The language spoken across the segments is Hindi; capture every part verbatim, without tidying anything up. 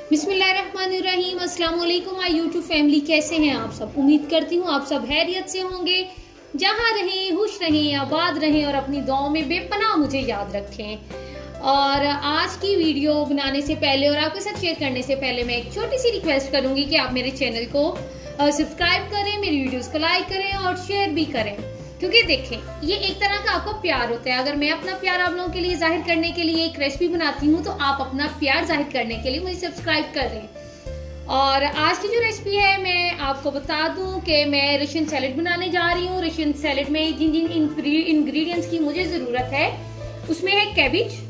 बिस्मिल्लाहिर्रहमानिर्रहीम। अस्सलाम वालेकुम माय यूट्यूब फैमिली, कैसे हैं आप सब। उम्मीद करती हूँ आप सब हैरियत से होंगे। जहाँ रहें खुश रहें, आबाद रहें और अपनी दुआओं में बेपनाह मुझे याद रखें। और आज की वीडियो बनाने से पहले और आपके साथ शेयर करने से पहले मैं एक छोटी सी रिक्वेस्ट करूंगी कि आप मेरे चैनल को सब्सक्राइब करें, मेरी वीडियोस को लाइक करें और शेयर भी करें, क्योंकि देखें ये एक तरह का आपको प्यार होता है। अगर मैं अपना प्यार आप लोगों के लिए जाहिर करने के लिए एक रेसिपी बनाती हूँ तो आप अपना प्यार जाहिर करने के लिए मुझे सब्सक्राइब कर दें। और आज की जो रेसिपी है मैं आपको बता दूं कि मैं रशियन सैलेड बनाने जा रही हूँ। रशियन सैलेड में जिन जिन इंग्रेडिएंट्स की मुझे जरूरत है उसमें है कैबिज,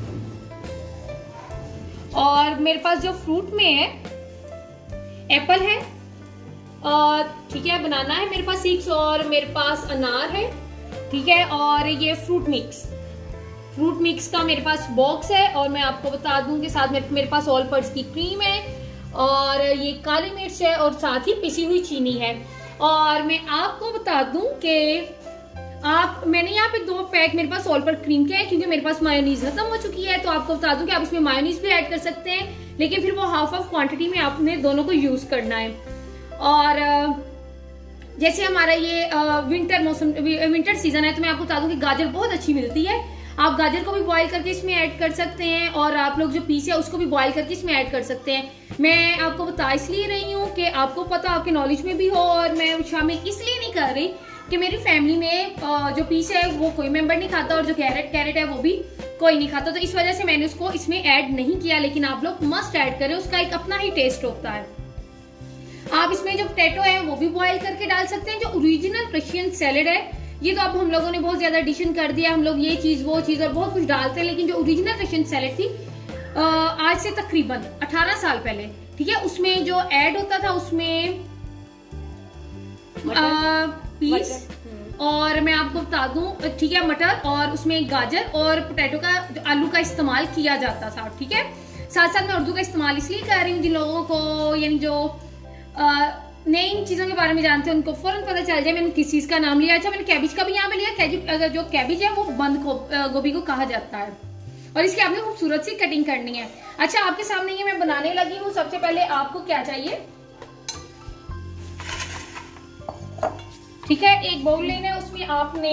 और मेरे पास जो फ्रूट में है एप्पल है, और ठीक है बनाना है मेरे पास सिक्स, और मेरे पास अनार है, ठीक है। और ये फ्रूट मिक्स फ्रूट मिक्स का मेरे पास बॉक्स है। और मैं आपको बता दूं कि साथ में मेरे पास ऑल पर्ट्स की क्रीम है, और ये काली मिर्च है, और साथ ही पिसी हुई चीनी है। और मैं आपको बता दूं कि आप मैंने यहाँ पे दो पैक मेरे पास ऑल पर्ट क्रीम के हैं, क्योंकि मेरे पास मायोनीज खत्म हो चुकी है। तो आपको बता दूं कि आप इसमें मायोनीज भी ऐड कर सकते हैं, लेकिन फिर वो हाफ ऑफ क्वांटिटी में आपने दोनों को यूज करना है। और जैसे हमारा ये विंटर मौसम विंटर सीजन है, तो मैं आपको बता दूं कि गाजर बहुत अच्छी मिलती है। आप गाजर को भी बॉईल करके इसमें ऐड कर सकते हैं, और आप लोग जो पीस है उसको भी बॉईल करके इसमें ऐड कर सकते हैं। मैं आपको बता इसलिए रही हूँ कि आपको पता, आपके नॉलेज में भी हो, और मैं शामिल इसलिए नहीं कर रही कि मेरी फैमिली में जो पीस है वो कोई मेंबर नहीं खाता, और जो कैरेट कैरेट है वो भी कोई नहीं खाता। तो इस वजह से मैंने उसको इसमें ऐड नहीं किया, लेकिन आप लोग मस्ट ऐड करें, उसका एक अपना ही टेस्ट होता है। आप इसमें जो पोटैटो है वो भी बॉईल करके डाल सकते हैं। जो ओरिजिनल रशियन सैलेड है, ये तो अब हम लोगों ने बहुत ज्यादा एडिशन कर दिया, हम लोग ये चीज वो चीज और बहुत कुछ डालते हैं, लेकिन जो ओरिजिनल रशियन सैलेड थी आज से तकरीबन अठारह साल पहले, ठीक है, उसमें जो ऐड होता था उसमें आ, पीस, और मैं आपको बता दूं, ठीक है, मटर, और उसमें गाजर और पोटैटो का आलू का इस्तेमाल किया जाता था, ठीक है। साथ साथ मैं उर्दू का इस्तेमाल इसलिए कर रही हूँ जिन लोगों को यानी जो नई इन चीजों के बारे में जानते हैं उनको फौरन पता चल जाए मैंने किस चीज का नाम लिया। अच्छा, मैंने कैबिज का भी यहाँ पे लिया। अगर जो कैबिज है वो बंद गोभी को कहा जाता है, और इसकी आपने खूबसूरत सी कटिंग करनी है। अच्छा, आपके सामने ये मैं बनाने लगी हूँ। सबसे पहले आपको क्या चाहिए, ठीक है, एक बाउल लेना है, उसमें आपने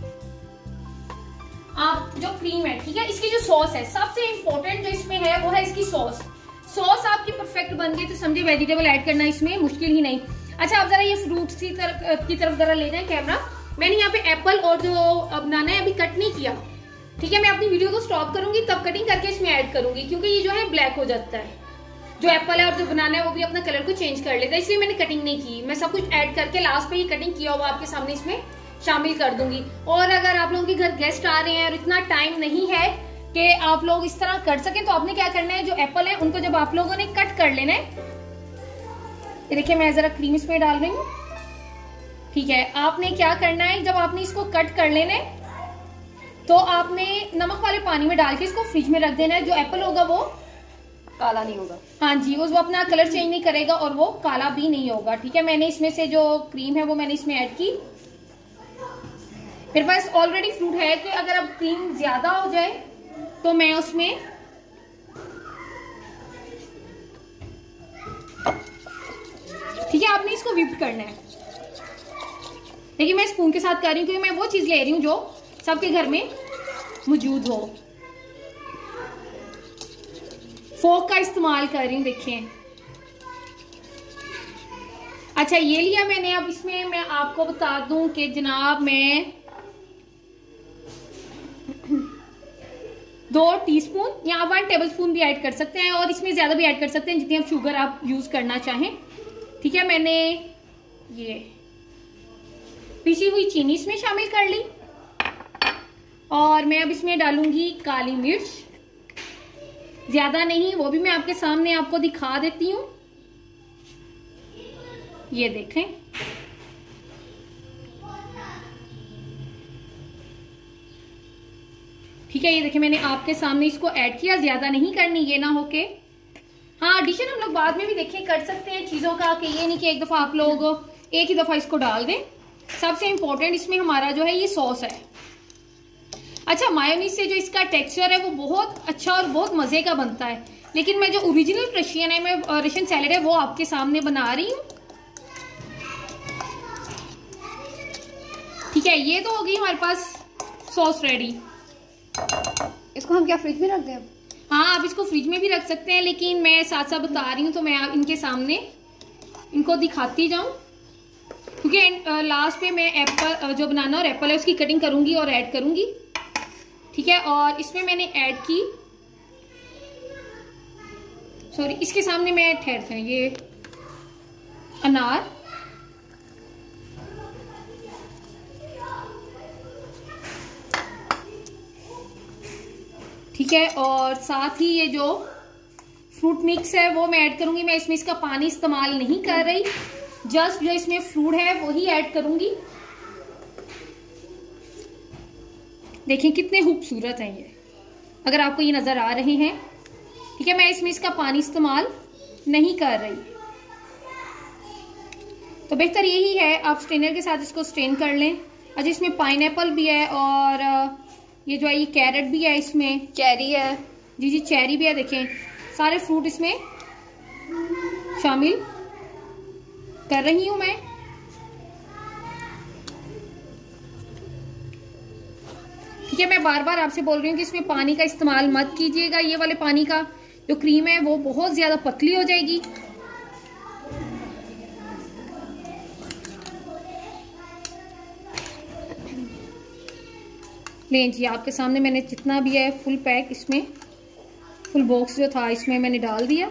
आप जो क्रीम है, ठीक है, इसकी जो सॉस है, सबसे इंपॉर्टेंट जो इसमें है वो है इसकी सॉस। सॉस आपकी परफेक्ट बन गई तो समझे वेजिटेबल ऐड करना इसमें मुश्किल ही नहीं। अच्छा, आप जरा ये फ्रूट्स की तरफ की तरफ जरा ले जाएं कैमरा। मैंने यहाँ पे एप्पल और जो बनाना है अभी कट नहीं किया, ठीक है। मैं अपनी वीडियो को स्टॉप करूंगी तब कटिंग करके इसमें ऐड करूंगी, क्योंकि ये जो है ब्लैक हो जाता है। जो एप्पल है और जो बनाना है वो भी अपना कलर को चेंज कर लेता है, इसलिए मैंने कटिंग नहीं की। मैं सब कुछ ऐड करके लास्ट पे ये कटिंग किया हुआ आपके सामने इसमें शामिल कर दूंगी। और अगर आप लोगों के घर गेस्ट आ रहे हैं और इतना टाइम नहीं है कि आप लोग इस तरह कर सकें, तो आपने क्या करना है, जो एप्पल है उनको जब आप लोगों ने कट कर लेना है, ये देखिए मैं जरा क्रीम इसमें डाल रही हूँ, ठीक है। आपने क्या करना है, जब आपने इसको कट कर लेना है तो आपने नमक वाले पानी में डाल के इसको फ्रिज में रख देना है। जो एप्पल होगा वो काला नहीं होगा, हाँ जी, वो अपना कलर चेंज नहीं करेगा और वो काला भी नहीं होगा, ठीक है। मैंने इसमें से जो क्रीम है वो मैंने इसमें ऐड की। मेरे पास ऑलरेडी फ्रूट है कि अगर अब क्रीम ज्यादा हो जाए तो मैं उसमें ठीक है, आपने इसको व्हिप करना है। देखिए मैं स्पून के साथ कर रही हूँ, क्योंकि मैं वो चीज ले रही हूँ जो सबके घर में मौजूद हो। फोक का इस्तेमाल कर रही हूँ, देखिए। अच्छा, ये लिया मैंने। अब इसमें मैं आपको बता दूं कि जनाब मैं दो टीस्पून या वन टेबलस्पून भी ऐड कर सकते हैं, और इसमें ज्यादा भी ऐड कर सकते हैं जितनी आप शुगर आप यूज करना चाहें, ठीक है। मैंने ये पिसी हुई चीनी इसमें शामिल कर ली, और मैं अब इसमें डालूंगी काली मिर्च, ज्यादा नहीं, वो भी मैं आपके सामने आपको दिखा देती हूँ। ये देखें, ठीक है, ये देखिए मैंने आपके सामने इसको ऐड किया। ज्यादा नहीं करनी, ये ना हो के, हाँ एडिशन हम लोग बाद में भी देखिए कर सकते हैं चीजों का, कि ये नहीं कि एक दफा आप लोग एक ही दफा इसको डाल दें। सबसे इंपॉर्टेंट इसमें हमारा जो है ये सॉस है। अच्छा, मायोनीज से जो इसका टेक्सचर है वो बहुत अच्छा और बहुत मजे का बनता है। लेकिन मैं जो ओरिजिनल रशियन है, मैं रशियन सैलेड है वो आपके सामने बना रही हूँ। ठीक है, ये तो हो गई हमारे पास सॉस रेडी। इसको हम क्या फ्रिज में रख दें? हाँ, आप इसको फ्रिज में भी रख सकते हैं, लेकिन मैं साथ साथ बता रही हूँ तो मैं इनके सामने इनको दिखाती जाऊँ, क्योंकि लास्ट पे मैं एप्पल जो बनाना और एप्पल है उसकी कटिंग करूंगी और ऐड करूंगी। ठीक है, और इसमें मैंने ऐड की, सॉरी इसके सामने मैं ठहरते हैं, ये अनार, ठीक है, और साथ ही ये जो फ्रूट मिक्स है वो मैं ऐड करूंगी। मैं इसमें इसका पानी इस्तेमाल नहीं कर रही, जस्ट जो इसमें फ्रूट है वही ऐड करूंगी। देखिए कितने खूबसूरत हैं ये, अगर आपको ये नजर आ रहे हैं। ठीक है, मैं इसमें इसका पानी इस्तेमाल नहीं कर रही, तो बेहतर यही है आप स्ट्रेनर के साथ इसको स्ट्रेन कर लें। अच्छा, इसमें पाइनएप्पल भी है और ये जो है ये कैरेट भी है, इसमें चेरी है, जी जी चेरी भी है। देखें सारे फ्रूट इसमें शामिल कर रही हूं मैं। ठीक है, मैं बार बार आपसे बोल रही हूँ कि इसमें पानी का इस्तेमाल मत कीजिएगा। ये वाले पानी का जो क्रीम है वो बहुत ज्यादा पतली हो जाएगी। लें जी, आपके सामने मैंने जितना भी है फुल पैक, इसमें फुल बॉक्स जो था इसमें मैंने डाल दिया।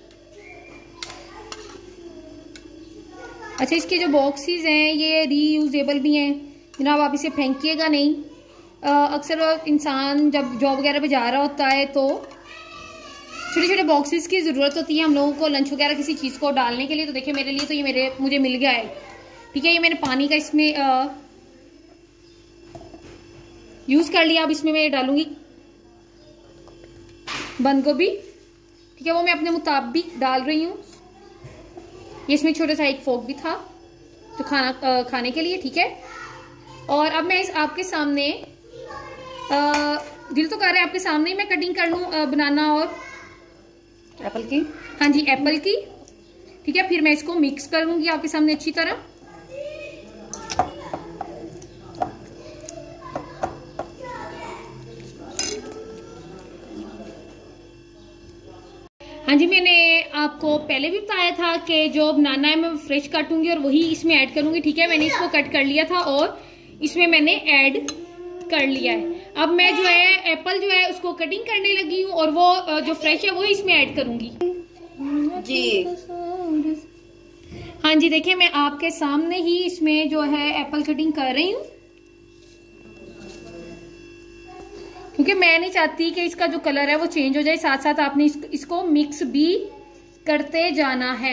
अच्छा, इसके जो बॉक्सेस हैं ये रीयूजेबल भी हैं जनाब, आप इसे फेंकिएगा नहीं। अक्सर इंसान जब जॉब वगैरह पे जा रहा होता है तो छोटे छोटे बॉक्सेस की ज़रूरत होती है हम लोगों को लंच वगैरह किसी चीज़ को डालने के लिए। तो देखिए मेरे लिए तो ये मेरे मुझे मिल गया है। ठीक है, ये मैंने पानी का इसमें आ, यूज़ कर लिया। अब इसमें मैं डालूंगी बंद गोभी। ठीक है, वो मैं अपने मुताबिक डाल रही हूँ। ये इसमें छोटा सा एक फोक भी था जो खाना आ, खाने के लिए। ठीक है, और अब मैं इस आपके सामने आ, दिल तो कर रहा है आपके सामने ही मैं कटिंग कर लूँ बनाना और एप्पल की। हाँ जी, एप्पल की। ठीक है, फिर मैं इसको मिक्स करूंगी आपके सामने अच्छी तरह। हाँ जी, मैंने आपको पहले भी बताया था कि जो बनाना है मैं फ्रेश काटूंगी और वही इसमें ऐड करूंगी। ठीक है, मैंने इसको कट कर लिया था और इसमें मैंने ऐड कर लिया है। अब मैं जो है एप्पल जो है उसको कटिंग करने लगी हूँ और वो जो फ्रेश है वो इसमें ऐड करूंगी जी। हाँ जी, देखिए मैं आपके सामने ही इसमें जो है एप्पल कटिंग कर रही हूँ, क्योंकि मैं नहीं चाहती कि इसका जो कलर है वो चेंज हो जाए। साथ साथ आपने इस, इसको मिक्स भी करते जाना है।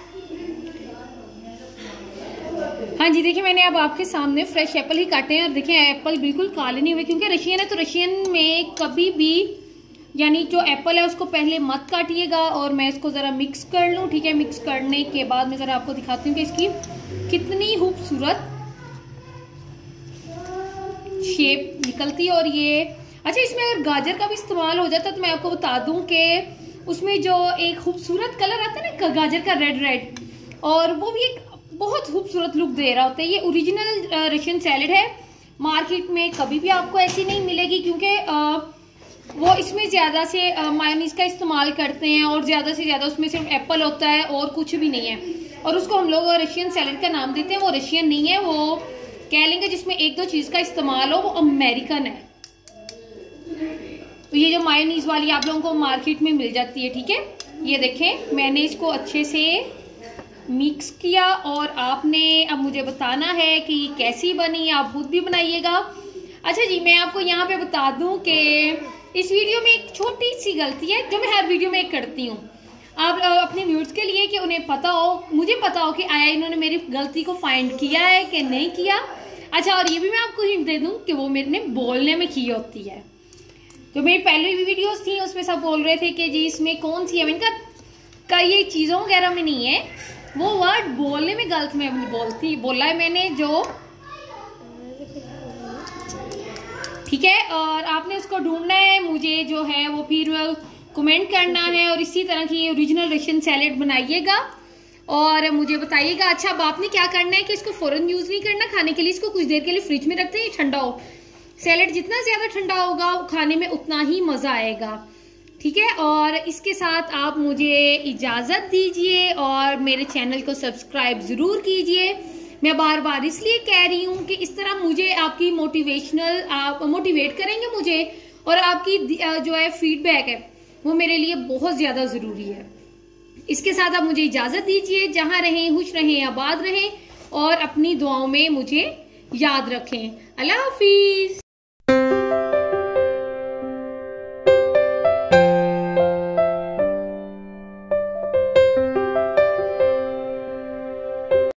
हाँ जी, देखिए मैंने अब आपके सामने फ्रेश एप्पल ही काटे हैं और देखिए एप्पल बिल्कुल काले नहीं हुए, क्योंकि रशियन है तो रशियन में कभी भी यानी जो एप्पल है उसको पहले मत काटिएगा। और मैं इसको ज़रा मिक्स कर लूँ। ठीक है, मिक्स करने के बाद मैं ज़रा आपको दिखाती हूँ कि इसकी कितनी खूबसूरत शेप निकलती है। और ये अच्छा, इसमें अगर गाजर का भी इस्तेमाल हो जाता तो मैं आपको बता दूं कि उसमें जो एक खूबसूरत कलर आता है ना गाजर का, रेड रेड, और वो भी एक बहुत खूबसूरत लुक दे रहा होता है। ये ओरिजिनल रशियन सैलेड है, मार्केट में कभी भी आपको ऐसी नहीं मिलेगी, क्योंकि वो इसमें ज़्यादा से मायोनीज का इस्तेमाल करते हैं और ज़्यादा से ज़्यादा उसमें सिर्फ एप्पल होता है और कुछ भी नहीं है। और उसको हम लोग रशियन सैलेड का नाम देते हैं। वो रशियन नहीं है, वो कह लेंगे जिसमें एक दो चीज़ का इस्तेमाल हो वो अमेरिकन है। तो ये जो मायोनीज वाली आप लोगों को मार्केट में मिल जाती है। ठीक है, ये देखें मैंने इसको अच्छे से मिक्स किया और आपने अब मुझे बताना है कि कैसी बनी। आप खुद भी बनाइएगा। अच्छा जी, मैं आपको यहाँ पे बता दूं कि इस वीडियो में एक छोटी सी गलती है जो मैं हर वीडियो में करती हूँ। आप अपने व्यूअर्स के लिए कि उन्हें पता हो, मुझे पता हो कि आया इन्होंने मेरी गलती को फाइंड किया है कि नहीं किया। अच्छा, और ये भी मैं आपको हिंट दे दूं कि वो मेरे ने बोलने में की होती है। जो मेरी पहले भी वीडियोस थी उसमें सब बोल रहे थे कि जी इसमें कौन सी है, मैंने कहा ये चीज़ों वगैरह में नहीं है, वो वर्ड बोलने में गलत में बोलती बोला है मैंने जो। ठीक है, और आपने उसको ढूंढना है। मुझे जो है वो फिर कमेंट करना है और इसी तरह की ओरिजिनल रशियन सैलेड बनाइएगा और मुझे बताइएगा। अच्छा, अब आपने क्या करना है कि इसको फौरन यूज नहीं करना, खाने के लिए इसको कुछ देर के लिए फ्रिज में रखते हैं ठंडा हो। सैलेड जितना ज्यादा ठंडा होगा खाने में उतना ही मजा आएगा, ठीक है। और इसके साथ आप मुझे इजाजत दीजिए और मेरे चैनल को सब्सक्राइब जरूर कीजिए। मैं बार बार इसलिए कह रही हूँ कि इस तरह मुझे आपकी मोटिवेशनल आप मोटिवेट करेंगे मुझे, और आपकी जो है फीडबैक है वो मेरे लिए बहुत ज्यादा जरूरी है। इसके साथ आप मुझे इजाजत दीजिए। जहां रहें खुश रहें, आबाद रहें और अपनी दुआओं में मुझे याद रखें। अल्लाह हाफिज।